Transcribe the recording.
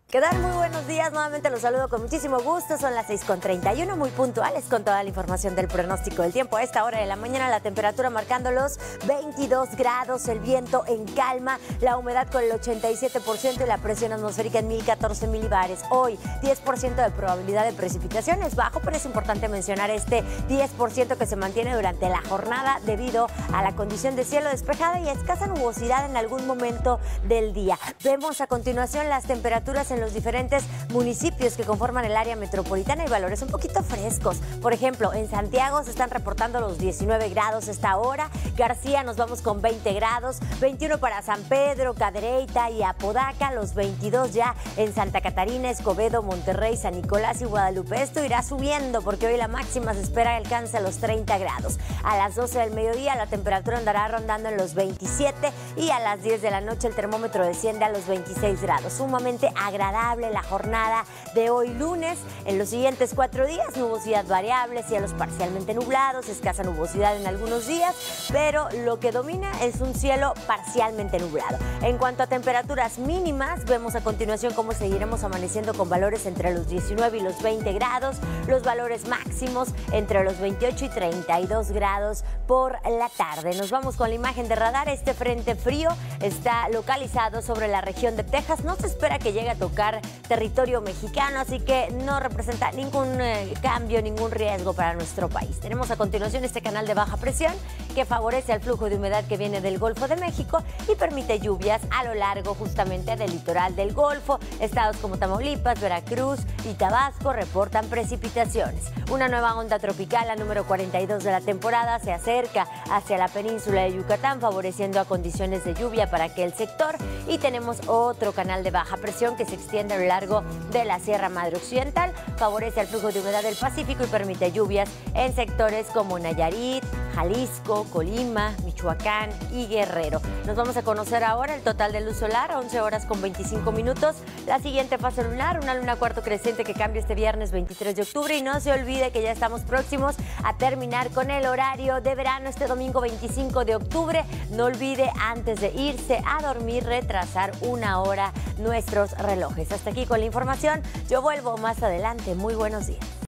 ¿Qué tal? Muy buenos días, nuevamente los saludo con muchísimo gusto, son las 6:31, muy puntuales con toda la información del pronóstico del tiempo. A esta hora de la mañana la temperatura marcando los 22 grados, el viento en calma, la humedad con el 87% y la presión atmosférica en 1014 milibares. Hoy 10% de probabilidad de precipitaciones, bajo, pero es importante mencionar este 10% que se mantiene durante la jornada debido a la condición de cielo despejada y escasa nubosidad en algún momento del día. Vemos a continuación las temperaturas en los diferentes municipios que conforman el área metropolitana y valores un poquito frescos. Por ejemplo, en Santiago se están reportando los 19 grados esta hora, García nos vamos con 20 grados, 21 para San Pedro, Cadereyta y Apodaca, los 22 ya en Santa Catarina, Escobedo, Monterrey, San Nicolás y Guadalupe. Esto irá subiendo porque hoy la máxima se espera alcance a los 30 grados. A las 12 del mediodía la temperatura andará rondando en los 27 y a las 10 de la noche el termómetro desciende a los 26 grados. Sumamente agradable la jornada de hoy lunes. En los siguientes 4 días, nubosidad variable, cielos parcialmente nublados, escasa nubosidad en algunos días, pero lo que domina es un cielo parcialmente nublado. En cuanto a temperaturas mínimas, vemos a continuación cómo seguiremos amaneciendo con valores entre los 19 y los 20 grados, los valores máximos entre los 28 y 32 grados por la tarde. Nos vamos con la imagen de radar. Este frente frío está localizado sobre la región de Texas. No se espera que llegue a tocar territorio mexicano, así que no representa ningún cambio, ningún riesgo para nuestro país. Tenemos a continuación este canal de baja presión que favorece al flujo de humedad que viene del Golfo de México y permite lluvias a lo largo justamente del litoral del Golfo. Estados como Tamaulipas, Veracruz y Tabasco reportan precipitaciones. Una nueva onda tropical, la número 42 de la temporada, se acerca hacia la península de Yucatán, favoreciendo a condiciones de lluvia para aquel sector. Y tenemos otro canal de baja presión que se extiende a lo largo de la Sierra Madre Occidental, favorece al flujo de humedad del Pacífico y permite lluvias en sectores como Nayarit, Jalisco, Colima, Michoacán y Guerrero. Nos vamos a conocer ahora el total de luz solar, 11 horas con 25 minutos. La siguiente fase lunar, una luna cuarto creciente que cambia este viernes 23 de octubre. Y no se olvide que ya estamos próximos a terminar con el horario de verano este domingo 25 de octubre. No olvide antes de irse a dormir retrasar 1 hora nuestros relojes. Hasta aquí con la información. Yo vuelvo más adelante. Muy buenos días.